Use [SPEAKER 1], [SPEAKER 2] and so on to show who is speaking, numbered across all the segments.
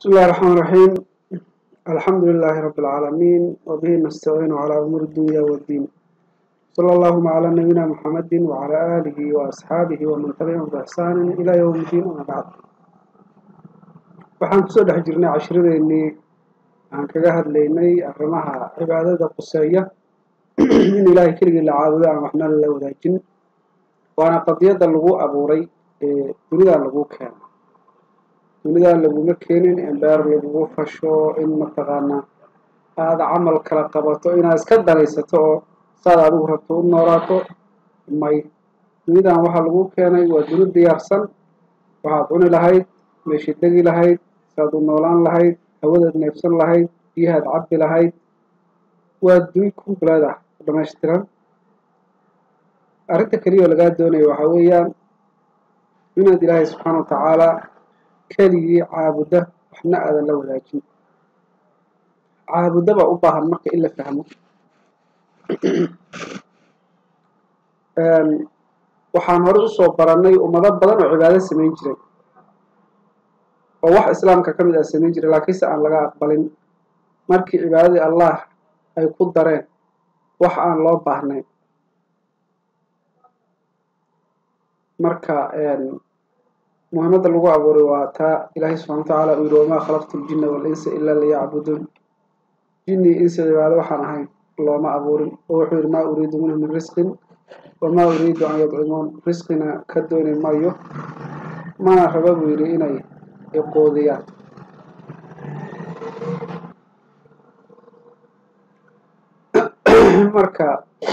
[SPEAKER 1] بسم الله الرحمن الرحيم. الحمد لله رب العالمين وبه نستعين على أمور الدنيا والدين. صلى الله على نبينا محمد وعلى آله وأصحابه ومن تبعهم بإحسان إلى يوم الدين. أما بعد، waxaan kusoo dhex jirnay cashiradeenii aan kaga hadlaynay arrimaha cibaadada quseeya in ilaahay keligii la caabudo aan waxna la wadaajin, waana qadiyada lagu abuuray ee dunida lagu keenay. dunida laguma keenin in beer lagu fasho, in mataqaana aad camal kala qabato, inaad iska danaysato oo saad adigu rabto u noolaato. may dunidan waxa lagu keenay waa dunid diyaarsan. waxaad cuni lahayd, meeshii degi lahayd, saad u noolaan lahayd, hawadaad neefsan lahayd, biyahaad cabbi lahayd. waa duni kumbaleed ah, dhammaystiran. arrinta keliya oo lagaa doonayo waxaa weeyaan inaad ilaahay subxaana wa tacaala keligii caabuda, waxna aadan la wadaajin. caabudda baa u baahan marka in la fahmo. waxaan hore usoo barannay ummado badan oo cibaado samayn jiray oo wax islaamka ka mid ah samayn jiray, laakiinse aan laga aqbalin markii cibaadadii allah ay ku dareen wax aan loo baahnayn. marka muhiimadda lagu abuuray waa taa ilaahay subxana wa tacaala uu yidhi wamaa khalaqtu ljinna walinsa ilaa liyacbuduun. jinni insi cibaado waxaan ahayn looma abuurin. oo wuxuu yidhi maa uriidu minhum min risqin wamaa uriidu an yudcimuun. risqina ka dooni mayo, mana raba buu yidhi inay iquudiyaan. marka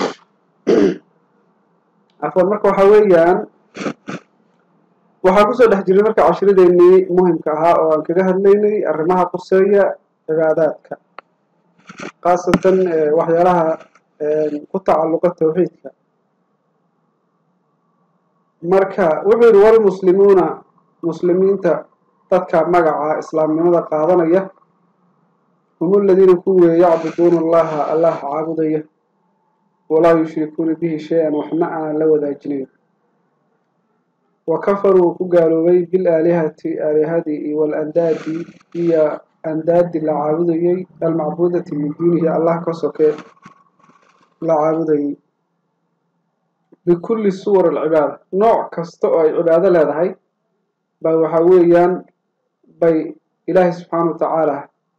[SPEAKER 1] waxaa weeyaan waxaan kusoo dhex jirnay marka cashiradeenii muhimka ahaa oo aan kaga hadlaynay arrimaha quseeya cibaadaadka, khaasatan waxyaalaha ku tacalluqa tawxiidka. marka wuxuu yidhi walmuslimuuna, muslimiinta dadka magaca islaamnimada qaadanaya, hum aladiina kuwii yacbuduuna allaha allah caabudaya, walaa yushrikuuna bihi shay-an waxna aan la wadaajinayn. wakafaruu ku gaaloobay bilaalihati aalihadii walandaadi iyo andaadi la caabudayey, almacbuudati min duunihi allah ka sokee la caabudayey. bikulli suwar alcibaada, nooc kasta oo ay cibaado leedahay baa waxaa weeyaan bay ilaahay subxaana wa tacaala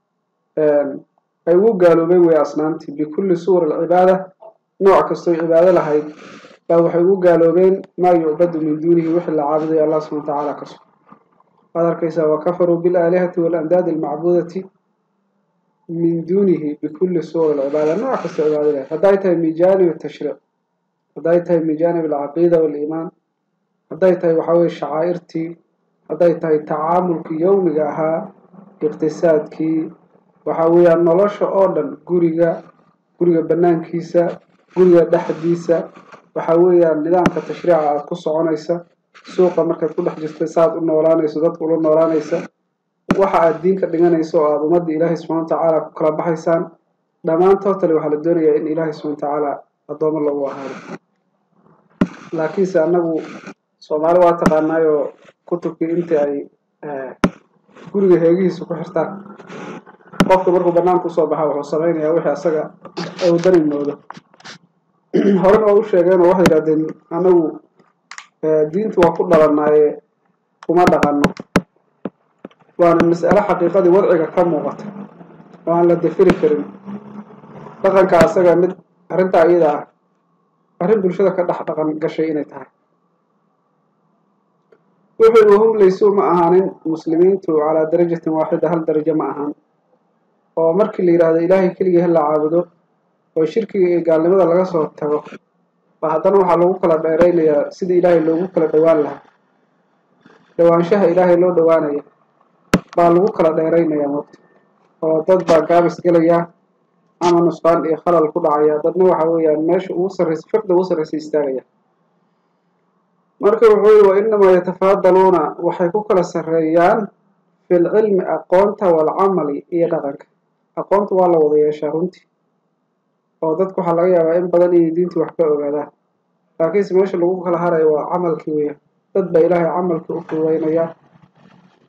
[SPEAKER 1] ay ugu gaaloobay way asnaamtii. bikulli suwar alcibaada, nooc kastoo cibaado lahayd baa waxay ugu gaaloobeen maa yucbadu min duunihi wixii la caabudayo allah subxana wa tacaala ka soo. waad arkaysaa wakafaruu bilaalihati waalandaadi almacbuudati min duunihi bikulli suwar alcibaada, nooc kastoo cibaado lahayd. hadday tahay min jaanib atashriic, hadday tahay min jaanib alcaqiida waaliimaan, hadday tahay waxaa weye shacaa'irtii, hadday tahay tacaamulkii yowmiga ahaa, iqtisaadkii, waxaa weeyaan nolosha oo dhan, guriga bannaankiisa, guriga dhexdiisa, waxaa weeyaan nidaamka tashriica aad ku soconaysa, suuqa markaad ku dhex jirta saaad u noolaanayso, dadka ula noolaanaysa, waxa aad diinka dhiganayso oo aada ummadda ilaahay subxana wa tacaala ku kala baxaysaan, dhammaan tootali waxaa la doonayaa in ilaahay subxana wa tacaala addoommo lagu ahaado. laakiinse annagu soomaali waa taqaanaayoo kutubkii intii ay guriga heegihiisa ku xirtaan, qofka markuu bannaanka usoo baxa wuxuu samaynayaa wixii asaga uu dani moodo. horena waa u sheegeenoo waxay yidhahdeen annagu diintu waa ku dhalannaaye kuma dhaqanno. waana mas'alo xaqiiqadii wadciga ka muuqata oo aan la dafiri karin. dhaqanka asaga mid arrintaa iyada ah arrin bulshada ka dhex dhaqan gashay inay tahay. wuxuu yidhi wahum laysuu ma ahaanin muslimiintu calaa darajatin waaxida, hal darajo ma ahaan. oo markii la yidhaahdo ilaahay keligii ha la caabudo oo shirkiga iyo gaalnimada laga soo tago, ba haddana waxaa lagu kala dheeraynayaa sidii ilaahay loogu kala dhowaan lahaa. dhowaanshaha ilaahay loo dhowaanaya baa lagu kala dheeraynayaa moogta, oo dad baa gaabis gelaya ama nusqaan iyo khalal ku dhacaya, dadna waxa weeyaan meesha ugu sarraysa, fiqda ugu sarraysa istaagaya. marka wuxuu yidhi wa inamaa yatafaadaluuna, waxay ku kala sarreeyaan fi lcilmi aqoonta, waalcamali iyo dhaqanka. aqoonta waa la wada yeeshaa runtii, oo dadku waxaa laga yaabaa in badan inay diintii wax ka ogaadaan, laakiinse meesha lagu kala harayo waa camalkii weya. dad baa ilaahay camalkii u fududaynaya,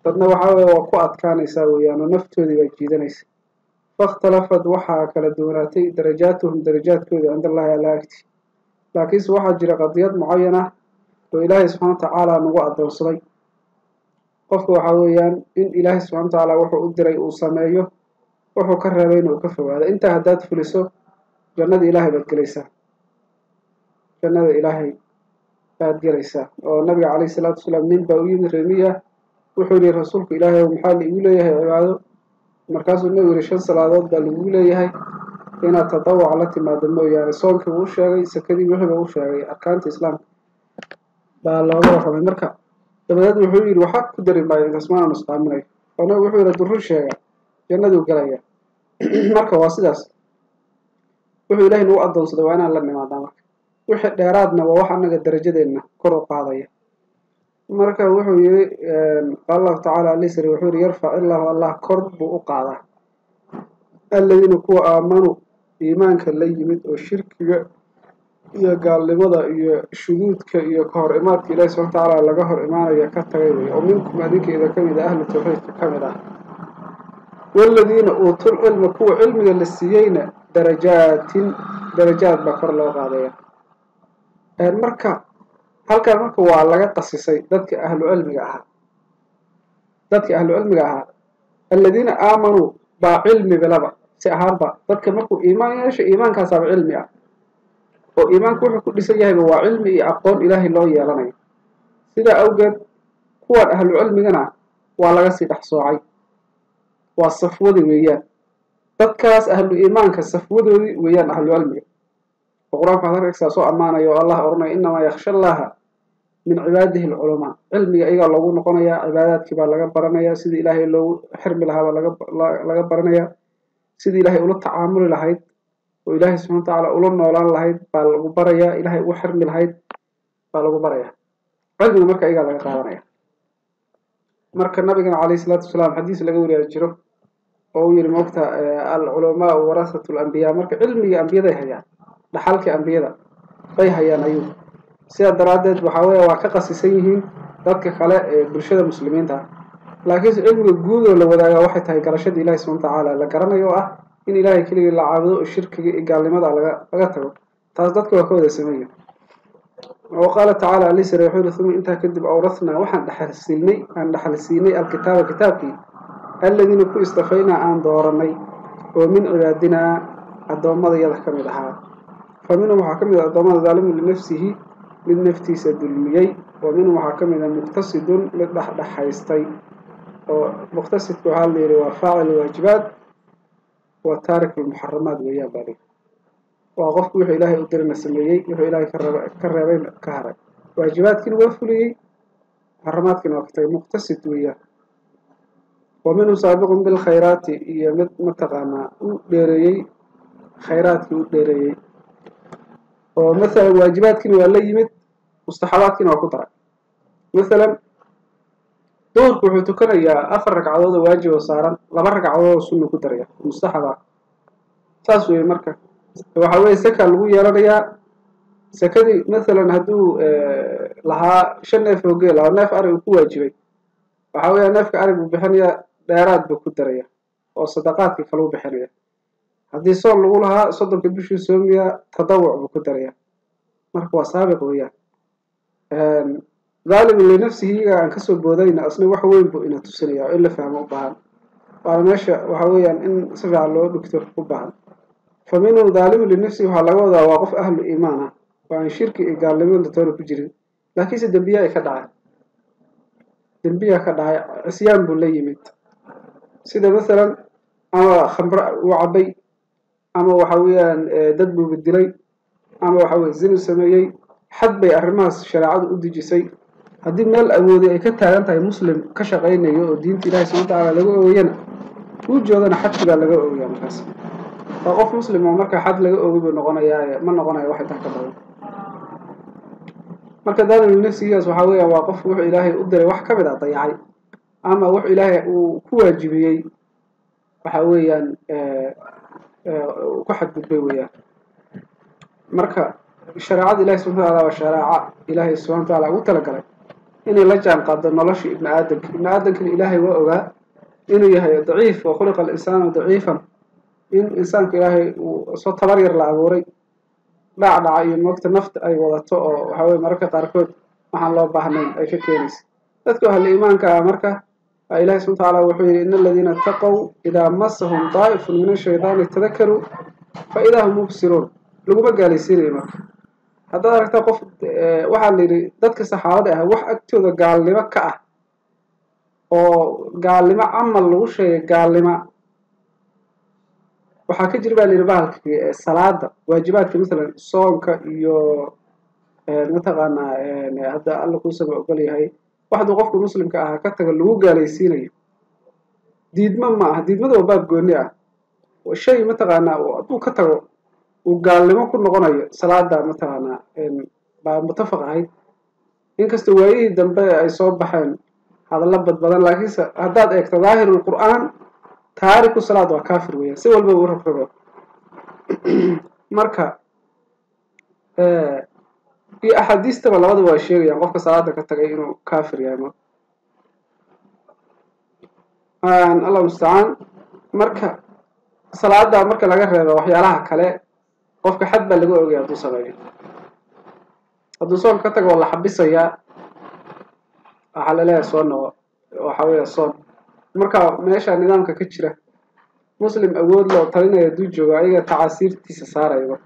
[SPEAKER 1] dadna waxaa weeye waa ku adkaanaysaa weeyaan oo naftoodii baa jiidanaysa fakhtalafad waxaa kala duwanaatay darajaatuhum darajaadkooda cinda allahi alla agti laakiinse waxaa jira qadiyad mucayan ah oo ilaahay subxana watacaala nagu addoonsaday qofka waxaa weeyaan in ilaahay subxana watacaala wuxuu u diray uu sameeyo wuxuu ka reebayna uu ka fogaado intaa haddaad fuliso jannada ilaahay baad gelaysaa jannada ilaahay baad gelaysaa oo nabiga calayhi salaatu wasalaam nin baa u yimid reemiya wuxuu yihi rasuulku ilaahay maxaa la igu leeyahay cibaado markaasuu nabigu yihi 5 salaadood baa lagu leeyahay inaad tadawuc la timaado mooyaane soonkii wuu sheegay sakadii wixiiba u sheegay arkaanta islaamka baa looga warramay marka dabadeed wuxuu yidhi waxaa ku dari maayo intaas maana nusqaaminayo oo nabigu wuxuu yidhi durru sheega jannaduu galaya marka waa sidaas wuxuu ilaahay nagu addoonsaday waa inaan la nimaadaa marka wixii dheeraadna waa wax annaga darajadeenna kor u qaadaya marka wuxuu yidhi qaala allahu tacaala alisri wuxuu yidhi yarfac illaahu allah kor buu u qaadaa aladiina kuwa aamanuu iimaanka la yimid oo shirkiga iyo gaalnimada iyo shuduudka iyo ka hor imaadka ilaahi subxana watacaala laga hor imaanaya ka tagay wey oo minkum adinkeeda ka mid ah ahlu tawxiidka ka mid ah waaladiina uutul cilma kuwa cilmiga la siiyeyna darajaad baa kor loo qaadaya marka halkan marka waa laga qasisay dadka ahlu cilmiga ahaa aladiina aamanuu baa cilmi bilaba si ahaanba dadka markuu iimaan yeesho iimaankaasaaba cilmi ah oo iimaanku wuxuu ku dhisan yahayba waa cilmi iyo aqoon ilaahay loo yeelanayo sidaa awgeed kuwaan ahlu cilmigana waa laga sii dhex soocay waa safwadi weeyaan dadkaas ahlu iimaanka safwadoodii weeyaan ahlu cilmiga oo qur-aanka waxaad arkaysaa soo ammaanaya oo allah oranaya innamaa yakhsha allaha min cibaadihi alculamaa cilmiga iyagaa loogu noqonayaa cibaadaadkii baa laga baranayaa sidii ilaahay loogu xirmi lahaa baa laga baranayaa sidii ilaahay ula tacaamuli lahayd oo ilaahay subxana watacaala ula noolaan lahayd baa lagu barayaa ilaahay ugu xirmi lahayd baa lagu barayaa cilmiga marka iyagaa laga qaadanaya marka nabigana calayhi salaatu wasalaam xadiis laga wariyaa jiro oo uu yidhi moogta alculamaau warasatu alambiyaa marka cilmigii ambiyaday hayaan dhaxalkii ambiyada bay hayaan ayuu sidaa daraaddeed waxaa weeye waa ka qasisan yihiin dadka kale ee bulshada muslimiinta ah laakiinse cilmiga guud oo la wadaagaa waxay tahay garashada ilahi subxana watacaala la garanayo oo ah in ilaahay keligii la caabudo oo shirkiga iyo gaalnimada laga tago taas dadka waa ka wada sameeya oo qaala tacaala alisra wuxuu yidhi uma intaa kadib awrathnaa waxaan dhaxal siinay alkitaaba kitaabkii aladiina ku istafaynaa aan dooranay oo min cibaadinaa addoommadayada ka mid ahaa fa minhum waxaa ka mid ah addoommada daalimun linafsihi mid naftiisa dulmiyey wa minhum waxaa ka mid ah muqtasidun mid dhexdhexaystay oo muqtasidka waxaa la yidhi waa faacil waajibaad wa taarik almuxaramaat weeyaan baa lii waa qofku wuxuu ilaahay u dirina sameeyey wuxuu ilaahay ka reebayna ka haray waajibaadkiina waa fuliyey muxaramaadkiina waa ka tagay muqtasid weeyaan wa minhum saabiqun bilkhayraati iyo mid mataqaanaa u dheereeyey khayraadkii u dheereeyey oo masalan waajibaadkiina waa la yimid mustaxabaadkiina waa ku daray masalan duhurku wuxuu tukanayaa 4 ragcadood oo waajib oo saaran 2 ragcadood oo sunna ku daraya mustaxaba saas weeye marka waxa weeye saka lagu yeelanayaa sakadii masalan hadduu lahaa 5 neef oo geel ah neef ari uu ku waajibay waxa weeye neefka ari buu bixinayaa dheeraad buu ku daraya oo sadaqaadkii kale u bixinaya haddii soon lagu lahaa 30 bishii soomiya tadawuc buu ku daraya marka waa saabiq weeyaan ظالم لنفسه عن كسب بودينا أصلا وحوين بو إنه تسنيا إلا فهم أبهان وعلى ماشى وحويا إن سبع الله دكتور أبهان فمنهم ظالم لنفسه وحلا وضع واقف أهل إيمانه وعن شرك قال لمن تطور بجري لكن الدنبياء كدعاء الدنبياء كدعاء عصيان بوليمت سيدا مثلا أما خمر وعبي أما وحويا ددب بالدلي أما وحويا زين السمايي حد بي أرماس شرعات أدجسي haddii meel awoodi ay ka taagan tahay muslim ka shaqeynayo oo diinta ilaahay subhanahu wa ta'ala laga oogayana uu joogana xadkiga laga oogayaa markaas waa qof muslim oo marka xad laga oogay noqonayaa ma noqonayo wax inta ka badan marka daalin nafsigiis waxa weeyaan waa qof wuxuu ilaahay u diray wax ka mid ah dayacay ama wuxuu ilaahay uu ku waajibiyay waxa weeyaan ku xadgudbay weeyaan marka shariicada ilaahay subhanahu wa ta'ala waa shariica ilaahay subhanahu wa ta'ala ugu talagalay inay la jaan qaado nolosha ibni aadamkan ilaahay waa ogaa inuu yahay daciif wa khuliqa al-insaanu daciifan in insaanku ilaahay uu soo tabar yar la abuuray dhacdhaca iyo moogta nafta ay wadato oo waxa weye mararka qaarkood waxaan loo baahnayn ay ka keenaysa dadka ahlu iimaanka ah marka ilaahay subxaanahu wa tacaala wuxuu yidhi ina aladiina ittaqow idaa masahum daa'ifun min ashaydaani tadakaruu fa idaa hum mubsiruun laguma gaalaysiinayo marka haddaad aragtaa qof waxaa la yidhi dadka saxaabada ah wax agtooda gaalnimo ka ah oo gaalnimo camal lagu sheegay gaalnimo waxaa ka jira baa la yidhi bahalkii salaada waajibaadka masalan soonka iyo mataqaanaa hadda alla kuusaba ogol yahay waxduu qofka muslimka ahaa ka tago lagu gaalaysiinayo diidmo ma aha diidmada waa baab gooni ah shay mataqaanaa hadduu ka tago uu gaalnimo ku noqonayo salaada mataqaanaa baa mutafaq ahayd inkastoo waayihii dambe ay soo baxeen hadallo badbadan laakiinse haddaad eegto daahirulqur'aan taariku salaad waa kaafir weeyaan si walba u rogrogo marka iyo axaadiistaba labadaba waa sheegayaan qofka salaada ka tagay inuu kaafir yahay allah mustacaan marka salaada marka laga reebo waxyaalaha kale qofka xad baa laga ogaya hadduu sameeyo hadduu soonka ka tago waa la xabisayaa waxaa laleeyahay soo noqo waxaa weeya soon marka meesha nidaamka ka jira muslim awood loo talinaya hadduu joogo ayaga tacasiirtiisa saaraya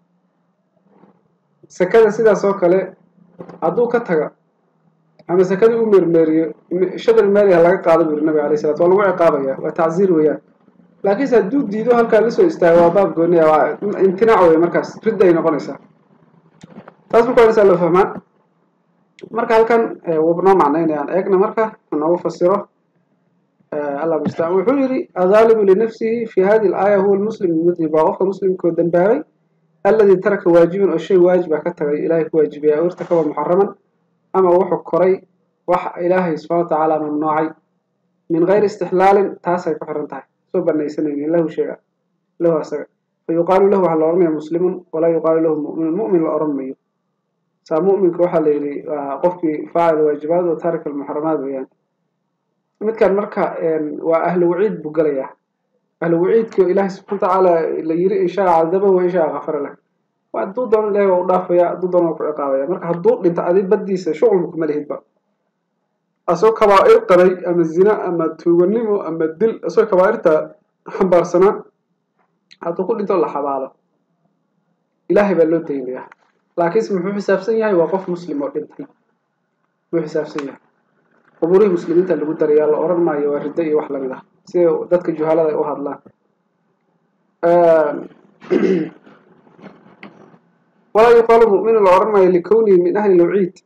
[SPEAKER 1] sakada sidaas oo kale hadduu ka taga ama sakadii u meermeeriyo shadal meeriha laga qaado buri nabiga alayhi salaatu waa lagu ciqaabaya waa tacsiir weeyaan laakiinse hadduu diido halkaa lasoo istaago waa baab gooni ah waa imtinaac wey markaas ridda ay noqonaysaa taas marka waa insaa loo fahmaa marka halkan wuu noo macnaynayaan eegna marka noogu fasiro الله مستعان وحيري الظالم لنفسه في هذه الآية هو المسلم المذنب وغفر مسلم كودنباوي الذي ترك واجبا أو شيء واجب كتر إلهي واجبا أو ارتكب محرما أما وحو كري وح إلهي سبحانه وتعالى ممنوعي من غير استحلال تاسع كحرنتها سوى النيسانين له شيء له أسر فيقال له على الأرمي مسلم ولا يقال له مؤمن المؤمن الأرمي سامؤمن كوحل قفك فاعل واجبات وتارك المحرمات يعني midkan marka waa ahlu waciid buu galayaa ahlu waciidka ilaahay subxaanahu wa tacaala la yiri in shaa cadaba wa in shaa ghafara lah waa hadduu doono ilaahay waa u dhaafaya hadduu doono waa ku ciqaabaya marka hadduu dhinto adi baddiisa shuqul kuma lihidba asoo kabaa'ir qaray ama zina ama tuuganimo ama dil asoo kabaa'irta xambaarsanaa hadduu ku dhinto la xabaalo ilaahay baa loo daynayaa laakiinse muxuu xisaabsan yahay waa qof muslim oo dhintay muxuu xisaabsan yahay قبوري مسلمين اللي قدر يلا أورد ما يوردي وحلا منها سي ذاتك الجهالة أوهاد لا ولا يقال مؤمن الأورد ما لكونه من أهل الوعيد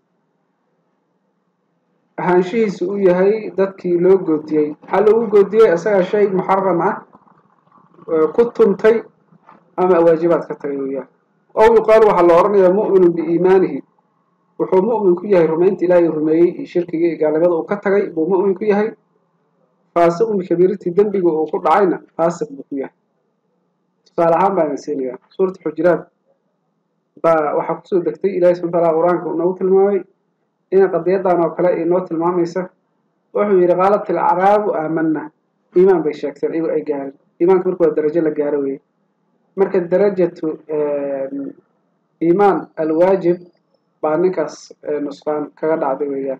[SPEAKER 1] هانشي سوية هاي ذاتك لو قدي حلو قدي أسأل شيء محرم كنتم تي أما واجبات كتيرية أو يقال وحلا أورد مؤمن بإيمانه wuxuu mu'min ku yahay rumaynta ilaahay rumeeyay shirkiga gaalnimada uu ka tagay buu mu'min ku yahay faasiq kabiirti dambiga uu ku dhacayna faasiq buu ku yahay tusaale ahaan baan siinaya suurta xujuraat baa waxa ku soo degtay ilaahay subhanahu wa ta'ala quraanka uu nagu tilmaamay in qadiyadan oo kale inoo tilmaamaysa wuxuu yiri qaalat al-a'raab aamanna iimaan bay sheegteen iyagu ay gaareen iimaanka markuu darajo la gaaro weey marka darajatu iimaan al-waajib بانكاس نصفان كغدا عدويا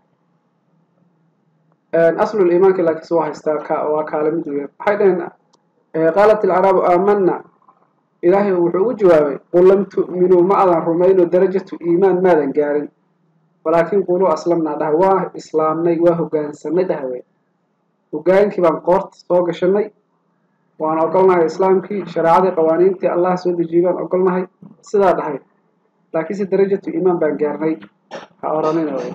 [SPEAKER 1] اصل الايمان لكن سو هيستا وكالمد حيدن قالت العرب آمنا إلهي وحو جوابي قل لم تؤمنوا ما أذن رمينوا درجة إيمان ماذا قارن ولكن قولوا أسلمنا ده واه إسلامنا واه قانسنا ده وقان كبان قرط سوق شني وأنا أقولنا إسلام كي شرعات قوانين تي الله سود الجيبان أقولنا هاي سدا ده هاي لكن درجة إيمان بانجارني أورانين أوي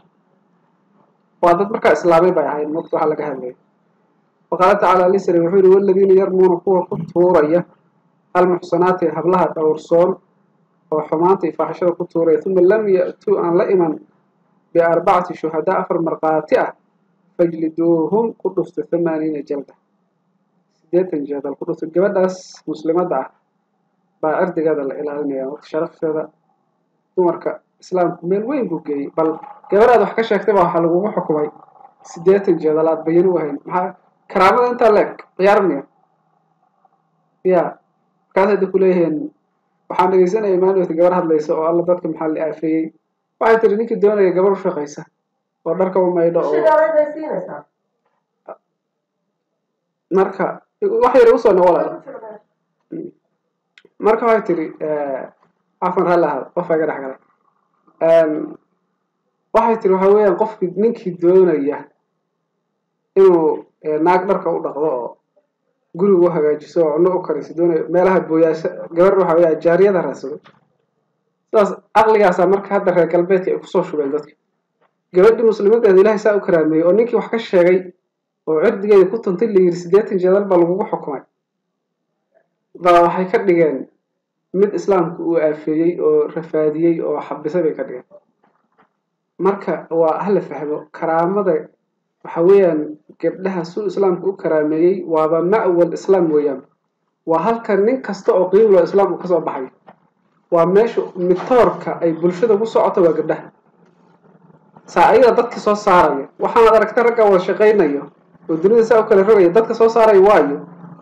[SPEAKER 1] وهذا مركز إسلامي بيعين نقطة على جهنم وقال تعالى لسر وحور والذين يرمون قوة كتورية المحصنات هبلها تورصون وحمانتي فحشر كتورية ثم لم يأتوا أن لئما بأربعة شهداء فرمرقاتئة فاجلدوهم قدس 80 جلدة سديت جلدة القدس الجبدس مسلمة دعا بأرد هذا الإلهي وشرف هذا dumarka islaamku meel weyn buu geeyey bal gabadhaad wax ka sheegtay baa waxaa lagugu xukumay 80 jeedalaad bayan u ahayn maxaa karaamada intaa leeg ciyaarmiya ya kaas hadda ku leeyahay waxaan dhageysanayay maalinta gabar hadlaysa oo alla dadka maxaa la aafeeyay waxay tiri ninkii doonaya gabar u shaqaysa oo dharka u maydho oo marka wax yar u soo noqolay marka waxay tiri afan raalaha qof ay garax galay waxay tiri waxa weeyaan qofkii ninkii doonaya inuu naag dharka u dhaqdo oo guriga u hagaajiso oo cunno u kariso doonaya meelaha booyaasha gabar waxa weeyaan jaariyada raasado saas aqligaas marka hadda reer galbeedka ay ku soo shubeen dadka gabadhii muslimadeeda ilaahay saa u karaameeyay oo ninkii wax ka sheegay oo cirdigeeda ku tuntay la yiri 80 jeedal baa lagu xukumay baa waxay ka dhigeen mid islaamku uu aafeeyay oo rafaadiyay oo xabisay bay ka dhigeen marka waa hal fahmo karaamada waxa weeyaan gabdhaha suu islaamku u karaameeyay waaba ma'wal islaam weeyaan waa halka nin kasta oo qiimo loo islaamku ka soo baxay waa meesha mitoorka ay bulshada ku socoto waa gabdhaha saayida dadka soo saaraya waxaan aragtay ragga wada shaqeynayo oo dunida saa u kala rogaya dadka soo saaray waayo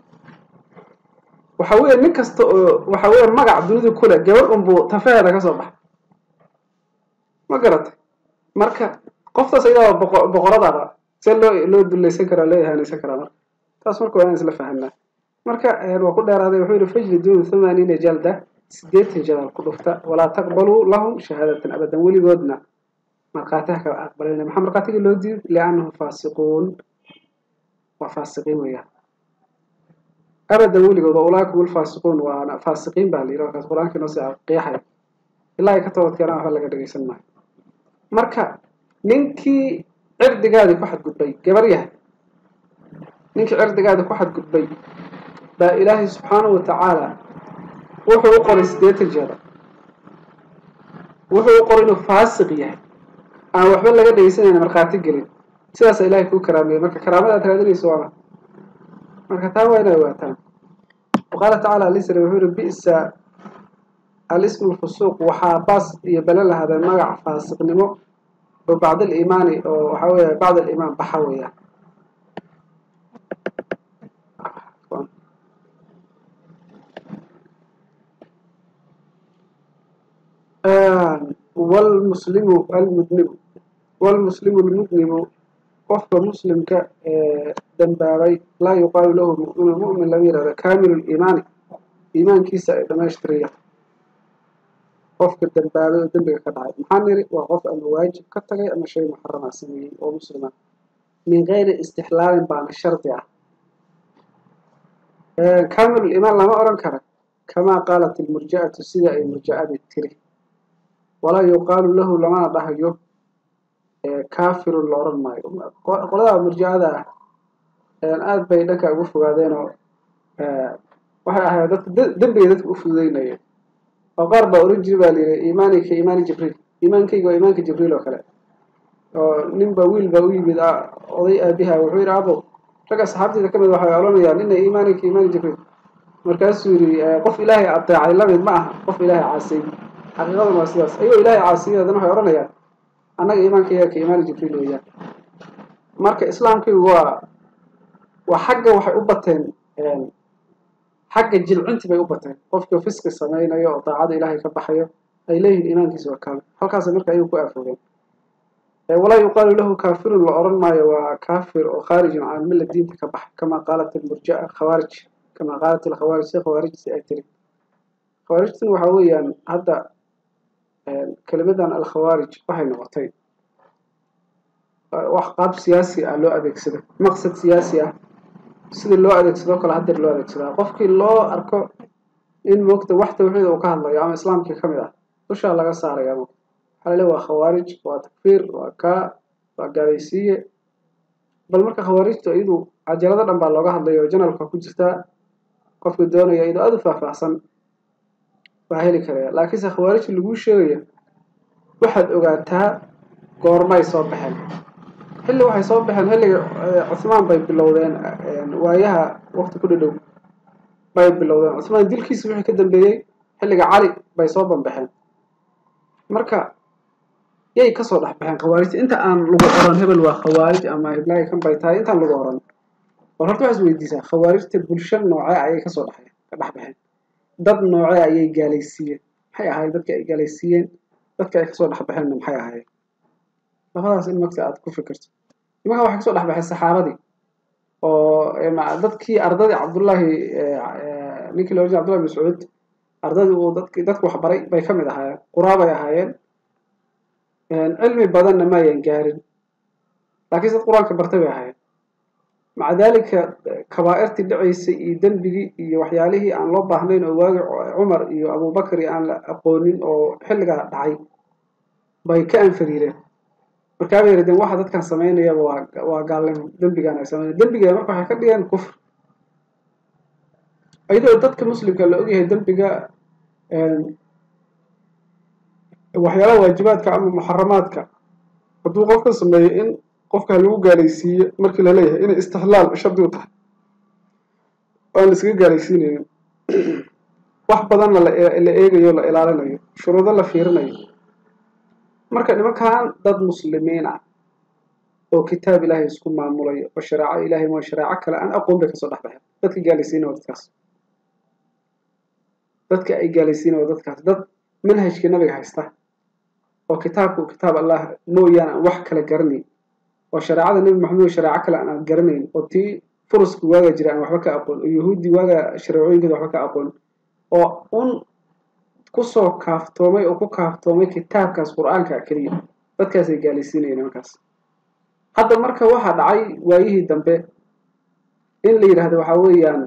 [SPEAKER 1] waxa weeye nin kasta oo waxa weeye magac dunida kula gabar buu tafaahada ka soo baxay ma garatay marka qoftaas ayada boqorada si loo dulaysan kara leeyahay kara marka taas marka waan isla fahanaa marka waa ku dheeraaday wuxuu yiri fajlidu 80 jalda 80 jadal ku dhufta wala taqbalu lahum shahadatan abadan waligoodna marqaataha ka aqbalayna maxaa marqaatiga loo diiday li'annahu faasiqun wa faasiqin weeyaa abadan waligood ulaaku wal faasiqun wa ana faasiqin baa liiro ka quraanka noo soo qeexay ilaa ay ka toobad keenaan waxa laga dhageysan maayo marka ninkii cirdigaadi ku xadgudbay gabar yahay ninkii cirdigaadi ku xadgudbay baa ilaahay subxaanahu wa ta'ala wuxuu u qoray 80 jeedal wuxuu u qoray inuu faasiq yahay aan waxba laga dhageysanayna marqaati gelin sidaas ilaahay ku karaameeyay marka karaamada aad raadinayso waa marka taa waa inay waataan وقال تعالى ليس ربه بئس الاسم الفسوق وحاباس يبلل هذا المقع فاسق نمو وبعد الإيمان وحاوية بعد الإيمان بحاوية والمسلم المذنب قف مسلم كدنبابي لا يقال له المؤمن لم يرى كامل الإيمان إيمان كيسا إذا يشتريه قف كدنبابي ودنبابي كدعي محنري وقف الواجب كتغي أما شيء محرم سميه ومسلمان من غير استحلال بعد الشرط كامل الإيمان لما أرنكره كما قالت المرجعة السيدة المرجعة التري ولا يقال له لما ضحيه كافر الأورن ماي قلنا مرجعة aad bay dhanka ugu fogaadeen oo waxa ahayd dad dambiga dadka u fududeynayeen oo qaar baa oran jiray baa leeyahay iimaanka iimaan jibriil iimaankayga waa iimaanka jibriil oo kale oo ninba wiil baa u yimid oday aabiha wuxuu yiri abo rag asxaabtiisa kamid waxay oranayaan in iimaanka iimaan jibriil markaasuu yiri qof ilaahay adeecay la mid ma aha qof ilaahay caasiyay xaqiiqadu waa sidaas ayuu ilaahay caasiyay dadna waxay oranayaan annaga iimaankayga ka iimaan jibriil weeyaan marka islaamkaygu وحاجة وحي أبتين حاجة جلعنتي بي أبتين قفك فسق السماين أيها وطاعة إلهي كبحيه إليه الإيمان كسوى كامل هل كاسا مركا أيها كوافرين ولا يقال له كافر لأرن ما يوى كافر وخارج عن ملة الدين كبح كما قالت المرجعة خوارج كما قالت خوارج سيأتري خوارج وحويا هذا كلمة الخوارج وحي نغطين وحقاب سياسي لو أدكسده مقصد سياسي sida loo adeegsado kala hadir loo adeegsado qofkii loo arko in waqti wax tawxiid uu ka hadlayo ama islaamka kamid ah dusha laga saarayo xalay waa khawarij waa takfir waa gaalaysiye bal marka khawarijtu iyadu ajalada dhan baa looga hadlayo janalka ku jirta qofka doonaya inuu aad u faahfaahsan waa heli karaa laakiin khawarij lagu sheegayo waxaad ogaataa goormay soo baxeen xilli waxay soo baxeen xilliga Uthman bay bilowdeen waayaha waqti ku dhow bay bilowdeen Uthman dilkiisa wixii ka dambeeyay xilliga Cali bay soo banbaxeen marka yay ka soo dhaxbaxeen khawaarijta inta aan lagu oran hebel waa khawaarij ama heblahay kan bay tahay intaan lagu oran war horta waxaad weydiisaa khawaarijta bulsho noocee ayay ka dhaxbaxeen dad noocee ayay gaalaysiiyeen maxay ahaayeen dadka ay gaalaysiiyeen dadka ay ka soo dhaxbaxeenna maxay ahaayeen labadaas in marka aad ku fikirto imanka waxay ka soo dhaxbaxeen saxaabadii oo dadkii ardadii cabdullaahi ninkii la oran jiray cabdullahi bin mascuud ardadii uu dadku wax baray bay ka mid ahaayeen quraabay ahaayeen cilmi badanna ma ayan gaarin laakiin dad qur-aanka bartay bay ahaayeen maca daalika kabaa'irtii dhacaysay iyo dembigii iyo waxyaalihii aan loo baahnayn oo waagi cumar iyo abubakar aan la aqoonin oo xilligaa dhacay bay ka anfariireen markaa bay yidhahdeen waxa dadkan samaynayaba waa gaalnimo dembigan ay samaynayaan dembiga marka waxay ka dhigeen kufr iyadoo dadka muslimka la ogyahay dembiga waxyaalaha waajibaadka ama muxaramaadka hadduu qofka sameeyo in qofka lagu gaalaysiiyo markii la leeyahay inay istihlaal shardi u tahay oo aan iskaga gaalaysiinaynin wax badanna la eegayo la ilaalinayo shuruudo la fiirinayo marka nimankan dad muslimiin ah oo kitaab ilaahay isku maamulayo oo shariico ilaahay ma shariico kale aan aqoon bay ka soo dhaxbaxeen dadka gaalaysiinaya dadkaas dadka ay gaalaysiinaya dadkaas dad manhajka nabiga haysta oo kitaabku kitaab allah mooyaan wax kala garanayn oo shariicada nabi maxamed shariico kale aan garanayn oo tii furusku waaga jira aan waxba ka aqoon oo yahuudi waaga shariicooyinkooda waxba ka aqoon oo kusoo kaaftoomay oo ku kaaftoomay kitaabkaas qur-aanka keliya dadkaasay gaalaysiinayeen nimankaas hadda marka waxaa dhacay waayihii dambe in la yidhaahdo waxaa weeyaan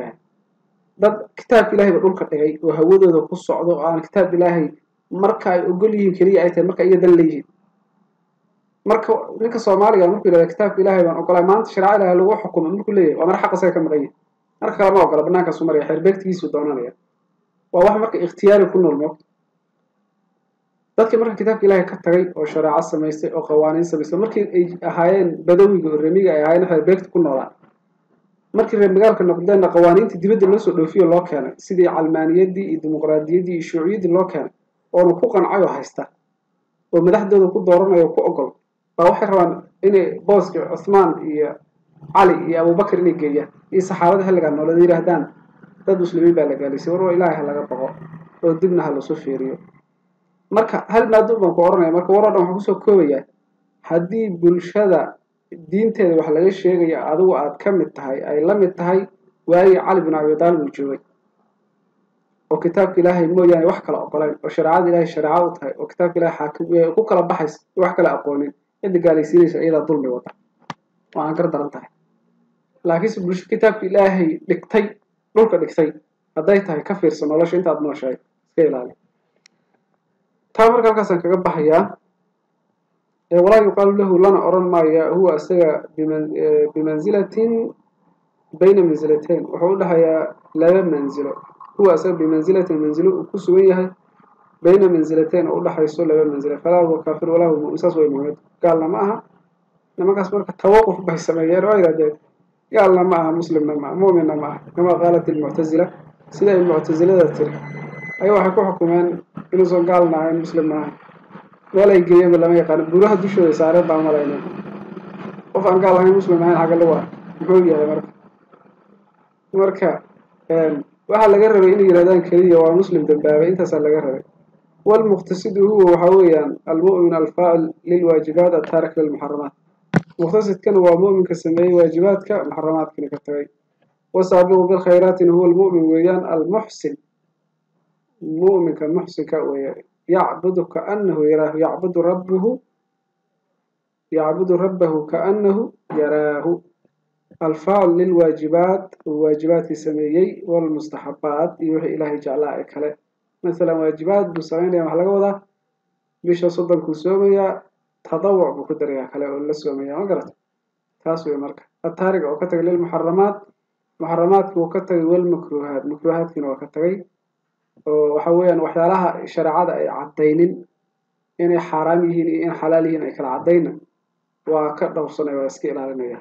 [SPEAKER 1] dad kitaabka ilaahay ba dhulka dhigay oo hawadooda ku socdo oo aan kitaab ilaahay marka ay ogol yihiin keliya ay tahay marka iyaga dan leeyihiin marka ninka soomaaliga markuu yidhahdo kitaabka ilaahay baan ogolay maanta shariico ilaahay lagu xukumo markuu leeyahay waa mara xaq isaga ka maqan yahay marka kale ma ogola bannaankaasu maraya xeerbeegtigiisuu doonanaya waa wax marka ikhtiyaari ku nool moogta dadkii marka kitaabka ilaahay ka tagay oo shareeco samaystay oo qawaaniin samaystay markii ay ahaayeen badawiga oo remiga ay ahaayeen xeerbeegta ku noolaa markii reer magaalka noqdeenna qawaaniintii dibadda loo soo dhoofiyo loo keenay sidii calmaaniyaddii iyo dimuqraadiyaddii iyo shuuciyaddii loo keenay oona ku qancay oo haysta oo madaxdooda ku dooranayo ku ogol baa waxay rabaan inay booska cusmaan iyo cali iyo abubakar inay geeyaan iyo saxaabada xilligaa noolada yidhaahdaan dad muslimiin baa la gaalaysay war ilaahay ha laga baqo oo dibna ha lasoo fiiriyo marka hal maado baan ku oranaya marka war oo dhan waxaan kusoo koobayaa haddii bulshada diinteeda wax laga sheegaya adigu aad ka mid tahay ay la mid tahay waagii cali bin abi taalib uu joogay oo kitaabka ilaahay mooyaane wax kala ogolayn oo shareecada ilaahay shareeco u tahay oo kitaabka ilaahay xaakim ku kala baxaysa wax kala aqoonin cidda gaalaysiinaysa iyadaa dulmi wata oo aan gar daran tahay laakiinse bulsho kitaabka ilaahay dhigtay dhulka dhigtay hadday tahay ka fiirsan nolosha intaad nooshahay iska ilaali taa marka halkaasaan kaga baxayaa walaa yuqaalu lahu lana oran maaya huwa isaga bimanzilatin bayna manzilatayn wuxuu u dhahayaa laba manzilo huwa isaga bimanzilatin manzilo uu ku sugan yahay bayna manzilatayn oo u dhaxayso laba manzilo falaa huwa kaafir walaa huwa mu'min saas way muhiimad gaalna ma aha nimankaas marka tawaquf bay sameeyeen oo yidhahdeen gaalna ma aha muslimna ma aha mu'minna ma aha kama qaalat ilmuctazila sida ay muctazilada tiri ayaa waxay ku xukumeen inuusan gaalna ahayn muslimna ahayn meelay geeyeenba lama yaqaano buraha dushooda saareen baan malaynay qof aan gaal ahayn muslim ahayn xagga lagu ah muxuu yahay marka waxaa laga rabay inay yidhahdaan keliya waa muslim dambaabay intaasaa laga rabay walmuqtasidu huwa waxaa weeyaan almu'min alfaacil lilwaajibaat attaarik lilmuxaramaat muqtasidkana waa mu'minka sameeyey waajibaadka muxaramaadkana ka tagay wasaabiqu bilkhayraatina huwa almu'min weeyaan almuxsin mu'minka muxsinka weeyaan يعبد كأنه يراه يعبد ربه كأنه يراه الفاعل للواجبات وواجبات سميي والمستحبات يوحي إلهي جعلها كله مثلا واجبات بسمين يا محلقة وضع بيش صدق كسومية تضوع بقدرها كله ولا سومية ما قرأت تاسوي مركة التارك وكتب للمحرمات محرمات وكتب والمكروهات مكروهات كنا وكتبي وحويان وحيالها شرعات أي عدينين إني حراميين إن حلاليين أي كلا عدينا وكذا وصلنا واسكي إلى المياه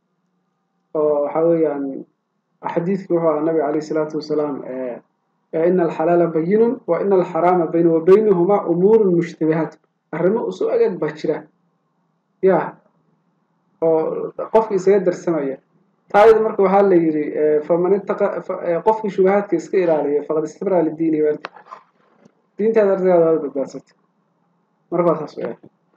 [SPEAKER 1] وحويان حديث كوها النبي عليه الصلاة والسلام إن الحلال بين وإن الحرام بين وبينهما أمور مشتبهات arrimo usu eg baa jira yaa oo qofkii isaga darsamaya taayada marka waxaa la yidhi faman ittaqa qofkii shubahaadka iska ilaaliya faqad istabraa lidiini wardi diintaada ardigaada waad badbaadsatay markaa saas weeyaan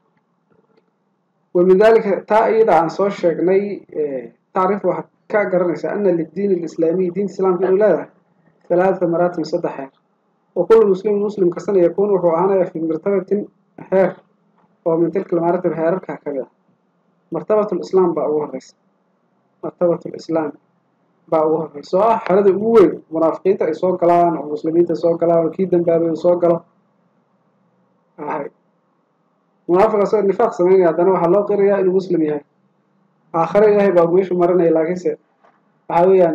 [SPEAKER 1] ومن ذلك تأييد عن صور شيخني تعرف واحد كأجرني أن للدين الإسلامي دين الإسلام في الولاية 3 مراتب صدحة وكل مسلم كسنة يكون وهو أنا في مرتبة حير ومن تلك المراتب حير كهكذا مرتبة الإسلام بأوها الرئيس مرتبة الإسلام بأوها الرئيس سواء حرد أول منافقين تأسوا كلام أو مسلمين تأسوا كلام أكيد بابي يسوا كلام منافق أصلا نفاق سمين هذا نوع الله قرية إنه مسلم يعني آخر إلهي بأقويش ومرنا إلى كيسة حاويا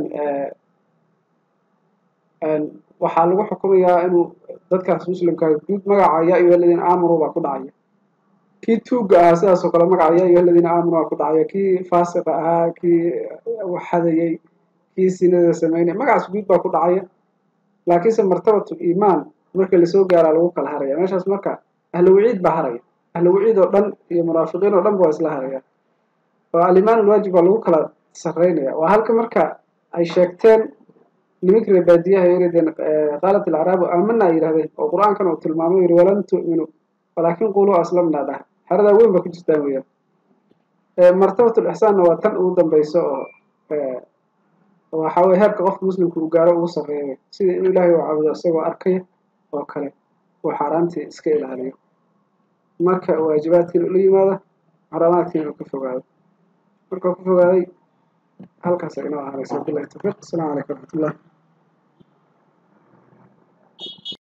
[SPEAKER 1] وحالو حكومية إنه ذاتك مسلم كجود مقع يا أيها الذين آمنوا وكل عيا كي توقع أساس وكل مقع يا أيها الذين آمنوا وكل عيا كي فاسق كي وحدي كي سنة سمين مقع سجود وكل عيا لكن مرتبة الإيمان مركز اللي سوق على الوقت الهرية ماشي اسمك أهل وعيد بحرية أهل وعيد ودن هي مرافقين ودن بواسلها ريا فالإيمان الواجب على الوكالة سرينيا وهل كمركا أي شيكتين لمكر البادية يريدين قالت العرب آمنا إلى هذه القرآن كانوا تلماموا ولن تؤمنوا ولكن قولوا أسلمنا ده هذا وين بكون جدامية مرتبة الإحسان هو تنقل بيسوء وحاول هبك غف مسلم كوجارو وصرية سيد إن الله وعبد سوى أركية وكله وحرامتي إسكيل عليه marka waajibaadkii ula yimaada xaramaadkiina ka fogaado marka ku fogaaday halkaas inoo ahaanaysa billahi tawfiiq assalamu alaykum wa rahmatullah